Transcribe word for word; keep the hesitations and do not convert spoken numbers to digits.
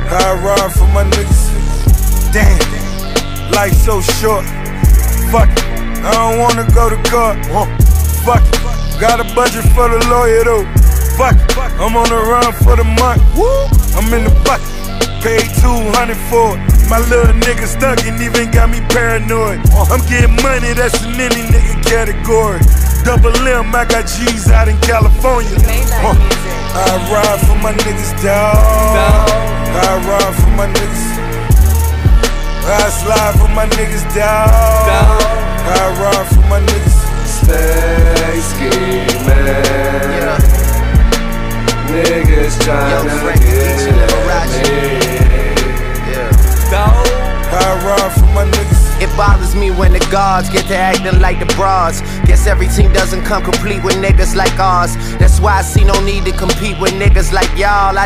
I ride for my niggas. Damn, life so short. Fuck it, I don't wanna go to court. Fuck it, got a budget for the lawyer though. Fuck it, I'm on the run for the month. I'm in the bucket, paid two hundred for it. My little nigga stuck and even got me paranoid. I'm getting money, that's in any nigga category. Double M, I got G's out in California. Uh, I ride for my niggas, dawg. I ride for my niggas. I slide for my niggas, dawg. I ride for my niggas. Stay scheming. Yeah. Niggas tryna get me. I ride for my niggas. It bothers me when the guards get to acting like the bras. Guess every team doesn't come complete with niggas like ours. That's why I see no need to compete with niggas like y'all. I